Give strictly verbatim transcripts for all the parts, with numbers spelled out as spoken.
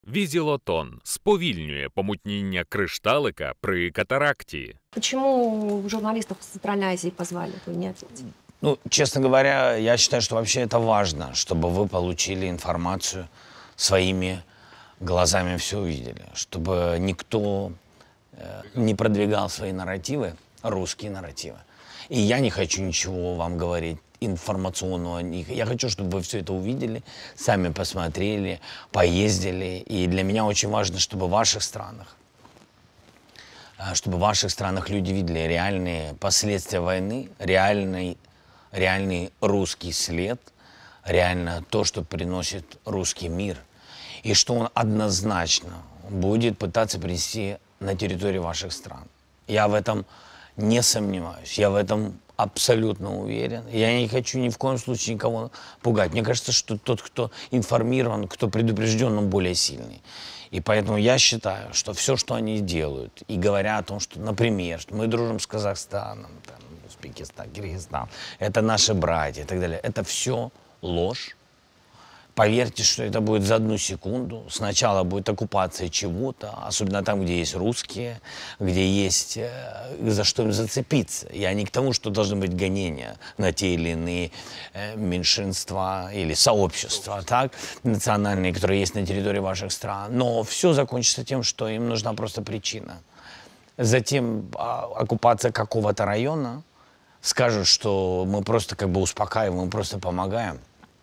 Візілотон сповільнює помутніння кришталика при катаракті. Почему журналистов из Центральной Азии позвали? Вы не ответили. Ну, честно говоря, я считаю, что вообще это важно, чтобы вы получили информацию своими глазами, все увидели, чтобы никто э, не продвигал свои нарративы, русские нарративы. И я не хочу ничего вам говорить информационного. Я хочу, чтобы вы все это увидели, сами посмотрели, поездили. И для меня очень важно, чтобы в ваших странах, чтобы в ваших странах люди видели реальные последствия войны, реальный, реальный русский след, реально то, что приносит русский мир. И что он однозначно будет пытаться принести на территорию ваших стран. Я в этом не сомневаюсь, я в этом абсолютно уверен. Я не хочу ни в коем случае никого пугать. Мне кажется, что тот, кто информирован, кто предупрежден, он более сильный. И поэтому я считаю, что все, что они делают, и говоря о том, что, например, что мы дружим с Казахстаном, там, Узбекистан, Киргизстан, это наши братья и так далее, это все ложь. Поверьте, что это будет за одну секунду. Сначала будет оккупация чего-то, особенно там, где есть русские, где есть э, за что им зацепиться. Я не к тому, что должны быть гонения на те или иные э, меньшинства или сообщества, так, национальные, которые есть на территории ваших стран. Но все закончится тем, что им нужна просто причина. Затем э, оккупация какого-то района, скажут, что мы просто как бы успокаиваем, мы просто помогаем.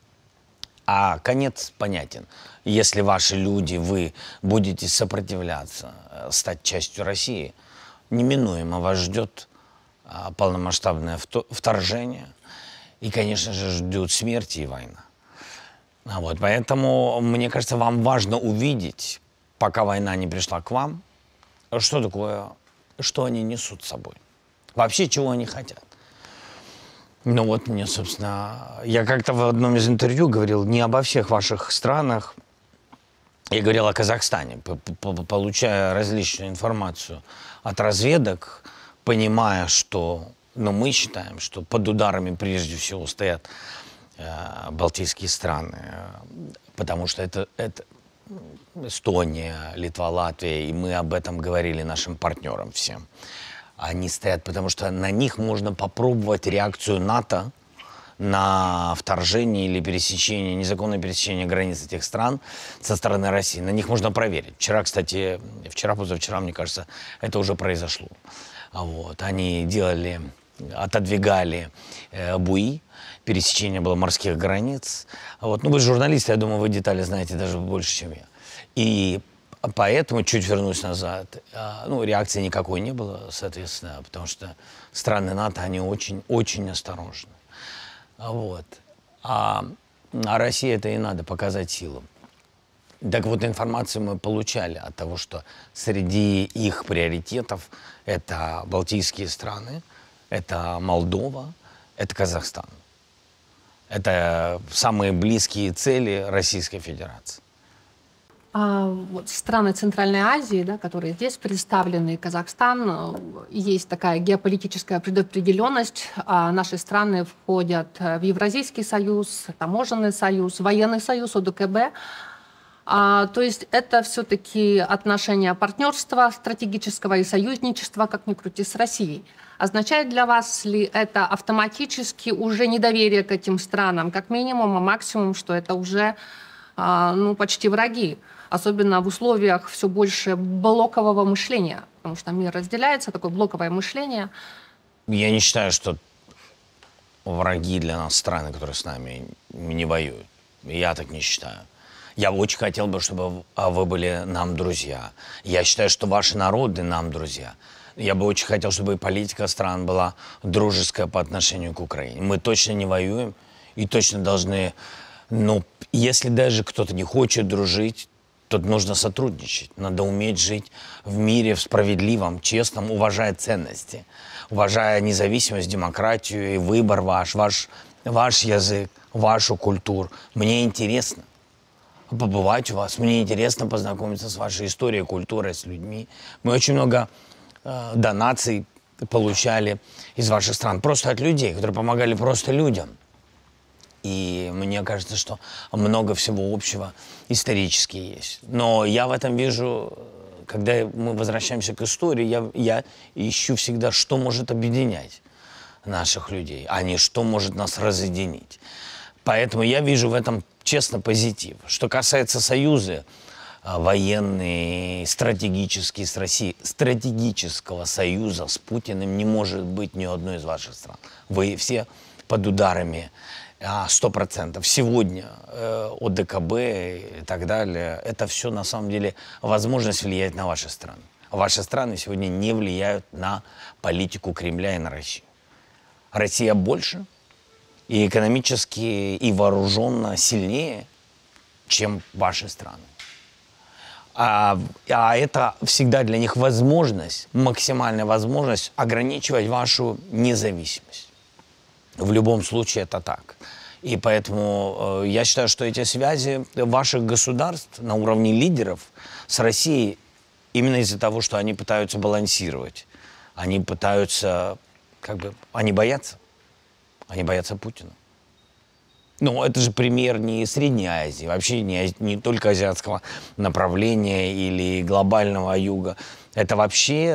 А конец понятен. Если ваши люди, вы будете сопротивляться, стать частью России, неминуемо вас ждет а, полномасштабное вторжение. И, конечно же, ждет смерти и война. А вот, поэтому, мне кажется, вам важно увидеть, пока война не пришла к вам, что такое, что они несут с собой. Вообще, чего они хотят. Ну вот мне, собственно, я как-то в одном из интервью говорил не обо всех ваших странах, я говорил о Казахстане, получая различную информацию от разведок, понимая, что, ну, мы считаем, что под ударами прежде всего стоят э, балтийские страны, потому что это, это Эстония, Литва, Латвия, и мы об этом говорили нашим партнерам всем. Они стоят, потому что на них можно попробовать реакцию НАТО на вторжение или пересечение, незаконное пересечение границ этих стран со стороны России. На них можно проверить. Вчера, кстати, вчера, позавчера, мне кажется, это уже произошло. Вот. Они делали, отодвигали э, буи, пересечение было морских границ. Вот. Ну, вы журналисты, я думаю, вы детали знаете даже больше, чем я. И поэтому, чуть вернусь назад, ну, реакции никакой не было, соответственно, потому что страны НАТО, они очень-очень осторожны. Вот. А, а России это и надо показать силу. Так вот, информацию мы получали от того, что среди их приоритетов это балтийские страны, это Молдова, это Казахстан. Это самые близкие цели Российской Федерации. А вот страны Центральной Азии, да, которые здесь представлены, Казахстан, есть такая геополитическая предопределенность. А наши страны входят в Евразийский союз, Таможенный союз, Военный союз, ОДКБ. А, то есть это все-таки отношения партнерства стратегического и союзничества, как ни крути, с Россией. Означает для вас ли это автоматически уже недоверие к этим странам, как минимум, а максимум, что это уже а, ну, почти враги? Особенно в условиях все больше блокового мышления, потому что мир разделяется, такое блоковое мышление. Я не считаю, что враги для нас страны, которые с нами не воюют. Я так не считаю. Я очень хотел бы, чтобы вы были нам друзья. Я считаю, что ваши народы нам друзья. Я бы очень хотел, чтобы и политика стран была дружеская по отношению к Украине. Мы точно не воюем и точно должны, ну, если даже кто-то не хочет дружить, тут нужно сотрудничать. Надо уметь жить в мире, в справедливом, честном, уважая ценности, уважая независимость, демократию и выбор ваш, ваш, ваш язык, вашу культуру. Мне интересно побывать у вас, мне интересно познакомиться с вашей историей, культурой, с людьми. Мы очень много э, донаций получали из ваших стран, просто от людей, которые помогали просто людям. И мне кажется, что много всего общего исторически есть. Но я в этом вижу, когда мы возвращаемся к истории, я, я ищу всегда, что может объединять наших людей, а не что может нас разъединить. Поэтому я вижу в этом, честно, позитив. Что касается союза, военный, стратегический с Россией, стратегического союза с Путиным не может быть ни одной из ваших стран. Вы все под ударами сто процентов. Сегодня э, ОДКБ и так далее, это все на самом деле возможность влиять на ваши страны. Ваши страны сегодня не влияют на политику Кремля и на Россию. Россия больше и экономически, и вооруженно сильнее, чем ваши страны. А, а это всегда для них возможность, максимальная возможность ограничивать вашу независимость. В любом случае это так. И поэтому э, я считаю, что эти связи ваших государств на уровне лидеров с Россией именно из-за того, что они пытаются балансировать. Они пытаются, как бы, они боятся. Они боятся Путина. Ну, это же пример не Средней Азии, вообще не, не только азиатского направления или глобального юга. Это вообще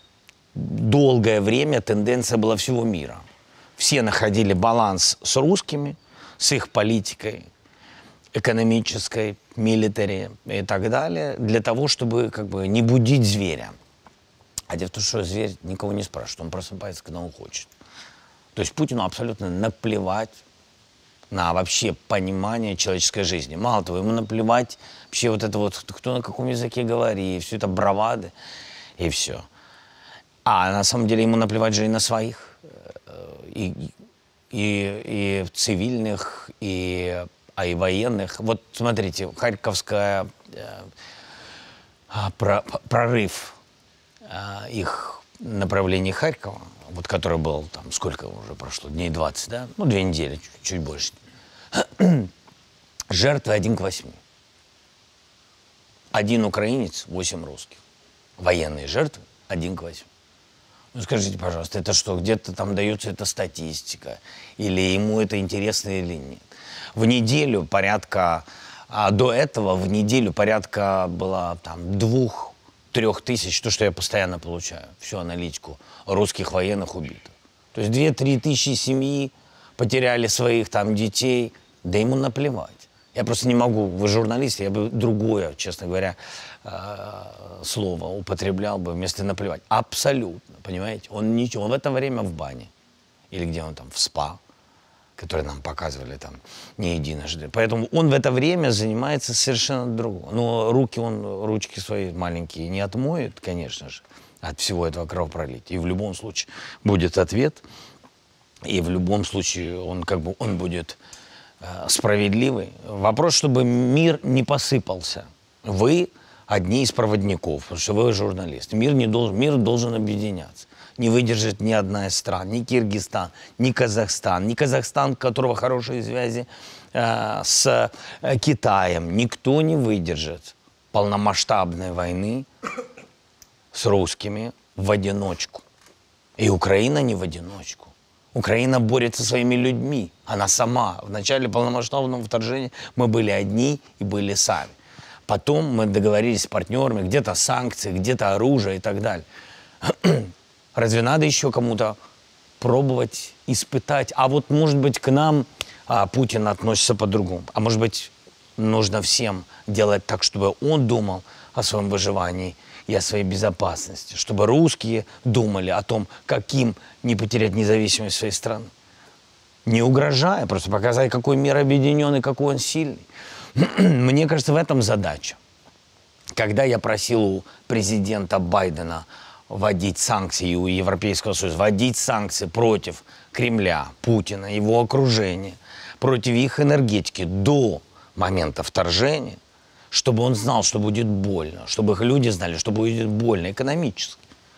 долгое время тенденция была всего мира. Все находили баланс с русскими, с их политикой экономической, милитари и так далее, для того, чтобы как бы не будить зверя. А дело в том, что зверь никого не спрашивает, он просыпается, когда он хочет. То есть Путину абсолютно наплевать на вообще понимание человеческой жизни. Мало того, ему наплевать вообще вот это вот, кто на каком языке говорит, все это бравады и все. А на самом деле ему наплевать же и на своих. И, и, и цивильных, и, а и военных. Вот смотрите, Харьковская э, про, прорыв э, их направлений Харькова, вот который был там, сколько уже прошло, дней двадцать, да? Ну, две недели, чуть, чуть больше. Жертвы один к восьми. Один украинец, восемь русских. Военные жертвы один к восьми. Ну, скажите, пожалуйста, это что, где-то там дается эта статистика? Или ему это интересно или нет? В неделю порядка, а до этого в неделю порядка было там двух-трех тысяч, то, что я постоянно получаю, всю аналитику русских военных убитых. То есть две-три тысячи семьи потеряли своих там детей, да ему наплевать. Я просто не могу, вы журналист, я бы другое, честно говоря, слово употреблял бы вместо наплевать. Абсолютно, понимаете? Он ничего, он в это время в бане. Или где он там, в спа, который нам показывали там не единожды. Поэтому он в это время занимается совершенно другим. Но руки он, ручки свои маленькие не отмоет, конечно же, от всего этого кровопролития. И в любом случае будет ответ. И в любом случае он как бы, он будет э, справедливый. Вопрос, чтобы мир не посыпался. Вы одни из проводников, потому что вы журналист. Мир, не должен, мир должен объединяться. Не выдержит ни одна из стран, ни Киргизстан, ни Казахстан, ни Казахстан, у которого хорошие связи э, с э, Китаем. Никто не выдержит полномасштабной войны с русскими в одиночку. И Украина не в одиночку. Украина борется со своими людьми. Она сама. В начале полномасштабного вторжения мы были одни и были сами. Потом мы договорились с партнерами, где-то санкции, где-то оружие и так далее. Разве надо еще кому-то пробовать, испытать? А вот, может быть, к нам а, Путин относится по-другому. А может быть, нужно всем делать так, чтобы он думал о своем выживании и о своей безопасности. Чтобы русские думали о том, каким не потерять независимость своей страны. Не угрожая, просто показать, какой мир объединенный, какой он сильный. Мне кажется, в этом задача. Когда я просил у президента Байдена вводить санкции, и у Европейского Союза вводить санкции против Кремля, Путина, его окружения, против их энергетики до момента вторжения, чтобы он знал, что будет больно, чтобы их люди знали, что будет больно экономически.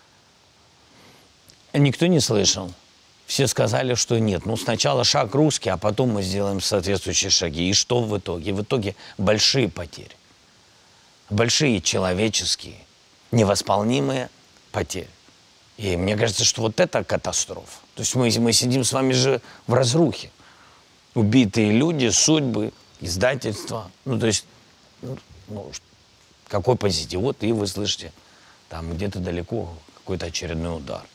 Никто не слышал. Все сказали, что нет. Ну, сначала шаг русский, а потом мы сделаем соответствующие шаги. И что в итоге? В итоге большие потери. Большие человеческие, невосполнимые потери. И мне кажется, что вот это катастрофа. То есть мы, мы сидим с вами же в разрухе. убитые люди, судьбы, издательства. Ну, то есть, ну, какой позитив? Вот и вы слышите, там где-то далеко какой-то очередной удар.